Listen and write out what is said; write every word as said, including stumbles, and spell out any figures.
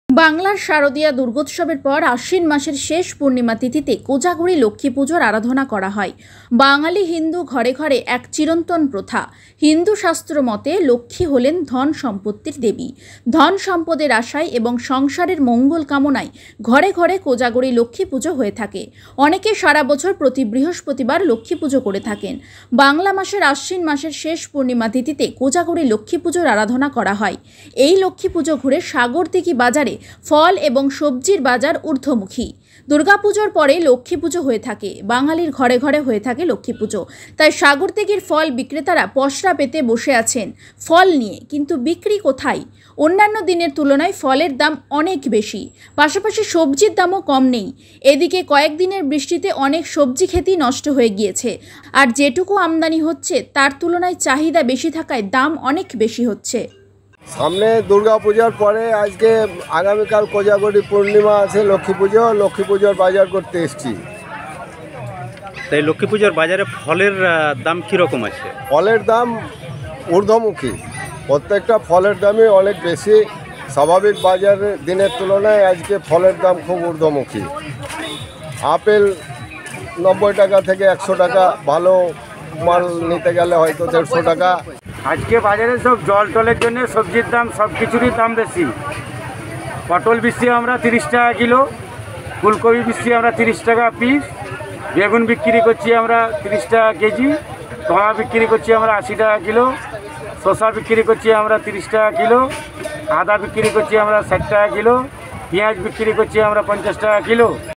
বাংলার শারদীয়া দুর্গোৎসবের পর আশ্বিন মাসের শেষ পূর্ণিমা তিথিতে কোজাগরী লক্ষ্মী পুজোর আরাধনা করা হয়। বাঙালি হিন্দু ঘরে ঘরে এক চিরন্তন প্রথা। হিন্দু শাস্ত্র মতে লক্ষ্মী হলেন ধন সম্পত্তির দেবী। ধন সম্পদের আশায় এবং সংসারের মঙ্গল কামনায় ঘরে ঘরে কোজাগরী লক্ষ্মী পুজো হয়ে থাকে। অনেকে সারা বছর প্রতি বৃহস্পতিবার লক্ষ্মী পুজো করে থাকেন। বাংলা মাসের আশ্বিন মাসের শেষ পূর্ণিমা তিথিতে কোজাগরী লক্ষ্মী পুজোর আরাধনা করা হয়। এই লক্ষ্মী পুজো ঘুরে সাগরদিঘি বাজারে ফল এবং সবজির বাজার ঊর্ধ্বমুখী। দুর্গাপুজোর পরে লক্ষ্মী পুজো হয়ে থাকে। বাঙালির ঘরে ঘরে হয়ে থাকে লক্ষ্মী পুজো। তাই সাগরদিঘির ফল বিক্রেতারা পসরা পেতে বসে আছেন ফল নিয়ে, কিন্তু বিক্রি কোথায়? অন্যান্য দিনের তুলনায় ফলের দাম অনেক বেশি, পাশাপাশি সবজির দামও কম নেই। এদিকে কয়েকদিনের বৃষ্টিতে অনেক সবজি ক্ষেতই নষ্ট হয়ে গিয়েছে, আর যেটুকু আমদানি হচ্ছে তার তুলনায় চাহিদা বেশি থাকায় দাম অনেক বেশি হচ্ছে। সামনে দুর্গা পূজার পরে আজকে আগামীকাল কোজাগরী পূর্ণিমা আছে, লক্ষ্মী পুজো। লক্ষ্মী পুজোর বাজার করতে এসেছি। তাই লক্ষ্মী পুজোর বাজারে ফলের দাম কীরকম আছে? ফলের দাম ঊর্ধ্বমুখী। প্রত্যেকটা ফলের দামই অনেক বেশি। স্বাভাবিক বাজারের দিনের তুলনায় আজকে ফলের দাম খুব ঊর্ধ্বমুখী। আপেল নব্বই টাকা থেকে একশো টাকা, ভালো মাল নিতে গেলে হয়তো দেড়শো টাকা। আজকে বাজারে সব জল টলের জন্য সবজির দাম সব কিছুরই দাম বেশি। পটল বিক্রি আমরা তিরিশ টাকা কিলো, ফুলকপি বিক্রি আমরা তিরিশ টাকা পিস, বেগুন বিক্রি করছি আমরা তিরিশ টাকা কেজি, টমেটো বিক্রি করছি আমরা আশি টাকা কিলো, শসা বিক্রি করছি আমরা তিরিশ টাকা কিলো, আদা বিক্রি করছি আমরা ষাট টাকা কিলো, পেঁয়াজ বিক্রি করছি আমরা পঞ্চাশ টাকা কিলো।